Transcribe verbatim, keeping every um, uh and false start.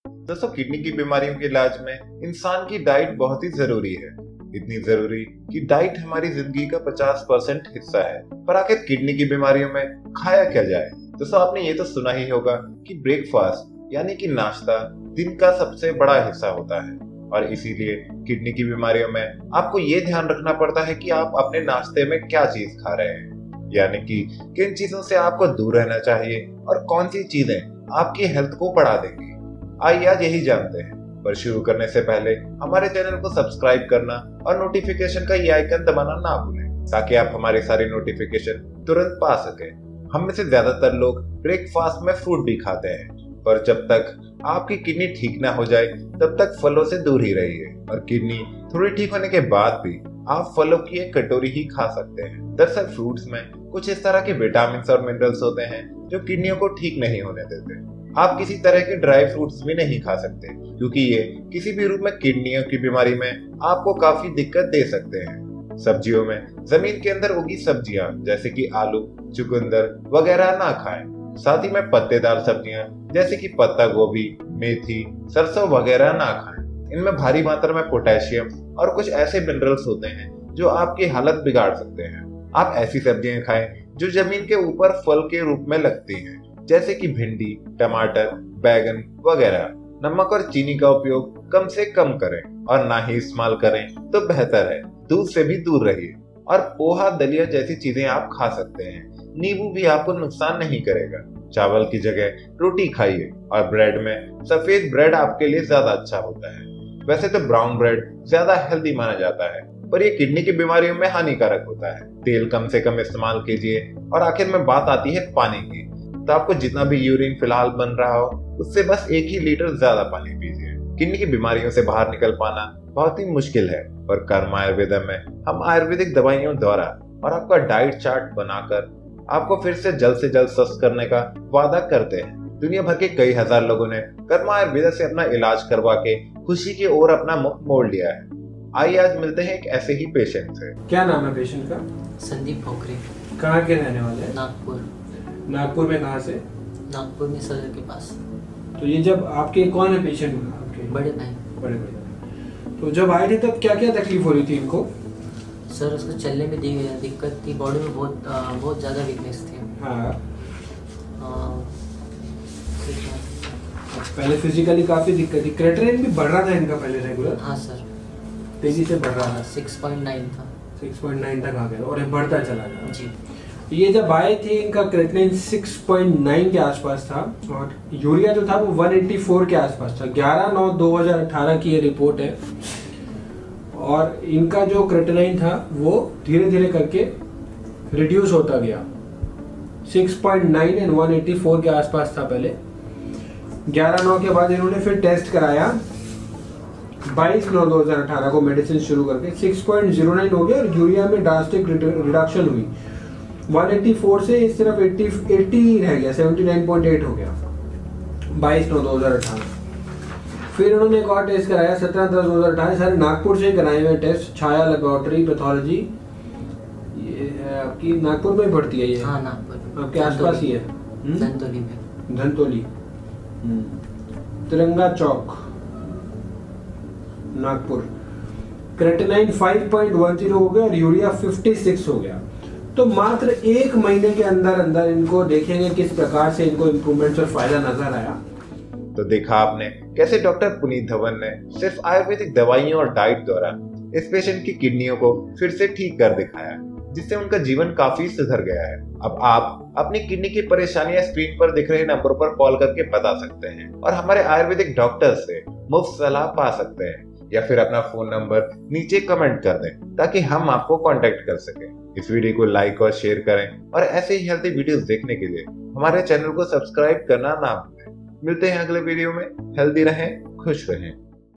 दोस्तों, किडनी की बीमारियों के इलाज में इंसान की डाइट बहुत ही जरूरी है। इतनी जरूरी कि डाइट हमारी जिंदगी का पचास परसेंट हिस्सा है। पर आखिर किडनी की बीमारियों में खाया क्या जाए? दोस्तों, आपने ये तो सुना ही होगा कि ब्रेकफास्ट यानी कि नाश्ता दिन का सबसे बड़ा हिस्सा होता है, और इसीलिए किडनी की बीमारियों में आपको ये ध्यान रखना पड़ता है कि आप अपने नाश्ते में क्या चीज खा रहे हैं, यानी कि किन चीजों से आपको दूर रहना चाहिए और कौन सी चीजें आपकी हेल्थ को बढ़ा देंगी। आइए आज यही जानते हैं। पर शुरू करने से पहले हमारे चैनल को सब्सक्राइब करना और नोटिफिकेशन का ये आइकन दबाना ना भूलें, ताकि आप हमारे सारे नोटिफिकेशन तुरंत पा सके। हम में से ज्यादातर लोग ब्रेकफास्ट में फ्रूट भी खाते हैं, पर जब तक आपकी किडनी ठीक ना हो जाए तब तक फलों से दूर ही रहिए। और किडनी थोड़ी ठीक होने के बाद भी आप फलों की एक कटोरी ही खा सकते हैं। दरअसल फ्रूट्स में कुछ इस तरह के विटामिन और मिनरल्स होते हैं जो किडनियों को ठीक नहीं होने देते। आप किसी तरह के ड्राई फ्रूट्स भी नहीं खा सकते, क्योंकि ये किसी भी रूप में किडनियों की बीमारी में आपको काफी दिक्कत दे सकते हैं। सब्जियों में जमीन के अंदर उगी सब्जियां जैसे कि आलू, चुकंदर वगैरह ना खाएं। साथ ही में पत्तेदार सब्जियां जैसे कि पत्ता गोभी, मेथी, सरसों वगैरह ना खाएं। इनमें भारी मात्रा में पोटेशियम और कुछ ऐसे मिनरल्स होते हैं जो आपकी हालत बिगाड़ सकते हैं। आप ऐसी सब्जियां खाएं जो जमीन के ऊपर फल के रूप में लगती हैं, जैसे कि भिंडी, टमाटर, बैगन वगैरह। नमक और चीनी का उपयोग कम से कम करें और ना ही इस्तेमाल करें तो बेहतर है। दूध से भी दूर रहिए और पोहा, दलिया जैसी चीजें आप खा सकते हैं। नींबू भी आपको नुकसान नहीं करेगा। चावल की जगह रोटी खाइए और ब्रेड में सफेद ब्रेड आपके लिए ज्यादा अच्छा होता है। वैसे तो ब्राउन ब्रेड ज्यादा हेल्दी माना जाता है, पर ये किडनी की बीमारियों में हानिकारक होता है। तेल कम से कम इस्तेमाल कीजिए। और आखिर में बात आती है पानी की, तो आपको जितना भी यूरिन फिलहाल बन रहा हो उससे बस एक ही लीटर ज्यादा पानी पीजिए। किडनी की बीमारियों से बाहर निकल पाना बहुत ही मुश्किल है, और कर्म आयुर्वेदा में हम आयुर्वेदिक दवाइयों द्वारा और आपका डाइट चार्ट बनाकर आपको फिर से जल्द से जल्द स्वस्थ करने का वादा करते हैं। दुनिया भर के कई हजार लोगों ने कर्म आयुर्वेदा से अपना इलाज करवा के खुशी की ओर अपना मुख मोड़ लिया है। आइए आज मिलते हैं एक ऐसे ही पेशेंट से। क्या नाम है पेशेंट का? संदीप भोकरे। कहाँ के रहने वाले हैं? नागपुर। नागपुर में कहाँ से? नागपुर में सदर के पास। तो ये जब आपके कौन है पेशेंट? आपके बड़े भाई। बड़े भाई। तो जब आए थे तब क्या क्या तकलीफ हो रही थी इनको? सर उसको चलने में दिक्कत थी, बॉडी में बहुत आ, बहुत ज़्यादा वीकनेस थी। हाँ। आ, पहले फिजिकली काफी दिक्कत थी। क्रेटिनिन भी बढ़ रहा था इनका पहले रेगुलर? हाँ सर, तेजी से बढ़ रहा था। सिक्स पॉइंट नाइन था। सिक्स पॉइंट नाइन तक आ गया और ये बढ़ता चला गया। जी। ये जब आए थे इनका क्रेटिनिन सिक्स पॉइंट नाइन के आसपास था और यूरिया जो था वो वन एटी फोर के आसपास था। ग्यारह नौ दो हज़ार अठारह की ये रिपोर्ट है। और इनका जो क्रेटिनिन था वो धीरे धीरे करके रिड्यूस होता गया। Six point nine and one eighty four के आसपास था पहले। ग्यारह नौ के बाद इन्होंने फिर टेस्ट कराया। बाईस नौ दो हज़ार अठारह को मेडिसिन शुरू करके सिक्स पॉइंट ज़ीरो नाइन हो गया और यूरिया में ड्रास्टिक रिडक्शन हुई। वन एटी फोर से इस तरफ अस्सी अस्सी रह गया, सेवेंटी नाइन पॉइंट एट हो गया बाईस नौ दो हज़ार अठारह। फिर उन्होंने एक और टेस्ट कराया सत्रह दस दो हज़ार अठारह। सारे नागपुर से कराए हुए टेस्ट, छाया लेबोरेटरी पैथोलॉजी। ये आपकी नागपुर में पड़ती है? ये हाँ, नागपुर आपके आसपास ही है। धनतोली में। Dhantoli, Tiranga Chowk, Nagpur. Creatinine five point one zero हो गया और यूरिया छप्पन हो गया। तो मात्र एक महीने के अंदर अंदर इनको देखेंगे किस प्रकार से इनको इम्प्रूवमेंट्स और फायदा नजर आया। तो देखा आपने कैसे डॉक्टर पुनीत धवन ने सिर्फ आयुर्वेदिक दवाइयों और डाइट द्वारा इस पेशेंट की किडनियों को फिर से ठीक कर दिखाया, जिससे उनका जीवन काफी सुधर गया है। अब आप अपनी किडनी की परेशानियां स्क्रीन पर दिख रहे नंबर पर कॉल करके बता सकते हैं और हमारे आयुर्वेदिक डॉक्टर से मुफ्त सलाह पा सकते हैं, या फिर अपना फोन नंबर नीचे कमेंट कर दें ताकि हम आपको कांटेक्ट कर सकें। इस वीडियो को लाइक और शेयर करें और ऐसे ही हेल्थी वीडियोस देखने के लिए हमारे चैनल को सब्सक्राइब करना ना भूलें। मिलते हैं अगले वीडियो में। हेल्दी रहें, खुश रहें।